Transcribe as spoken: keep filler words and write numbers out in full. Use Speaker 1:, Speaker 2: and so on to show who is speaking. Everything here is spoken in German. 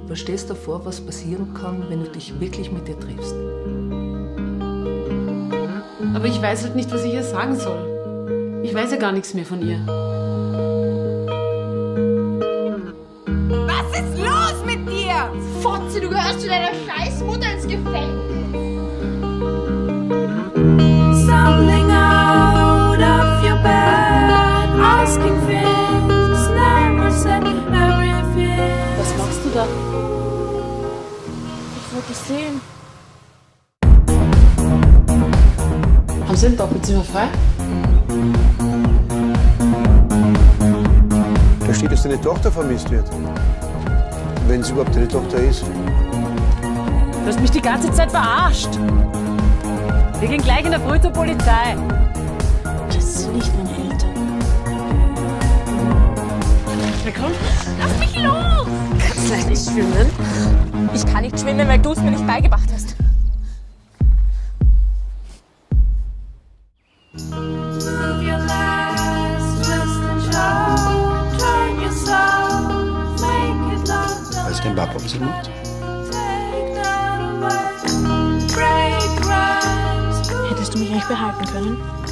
Speaker 1: Was stellst du dir vor, was passieren kann, wenn du dich wirklich mit ihr triffst?
Speaker 2: Aber ich weiß halt nicht, was ich ihr sagen soll. Ich weiß ja gar nichts mehr von ihr.
Speaker 3: Was ist los mit dir?
Speaker 4: Fotze, du gehörst zu deiner Scheißmutter ins Gefängnis.
Speaker 5: Stumbling out of your bed, asking things, never said everything.
Speaker 2: Was machst du da? Ich wollte dich sehen. Haben Sie ein Doppelzimmer frei?
Speaker 6: Da steht, dass deine Tochter vermisst wird. Wenn sie überhaupt deine Tochter ist.
Speaker 7: Du hast mich die ganze Zeit verarscht. Wir gehen gleich in der Früh zur Polizei.
Speaker 2: Das sind nicht meine Eltern. Na komm.
Speaker 7: Lass mich los!
Speaker 2: Kannst leicht nicht schwimmen?
Speaker 7: Ich kann nicht schwimmen, weil du es mir nicht beigebracht hast.
Speaker 5: Move your legs, twist and show, turn yourself, make it loud.
Speaker 6: Weiß dein Papa, was er macht?
Speaker 5: Take that away, break rhymes.
Speaker 4: Hättest du mich eigentlich behalten können?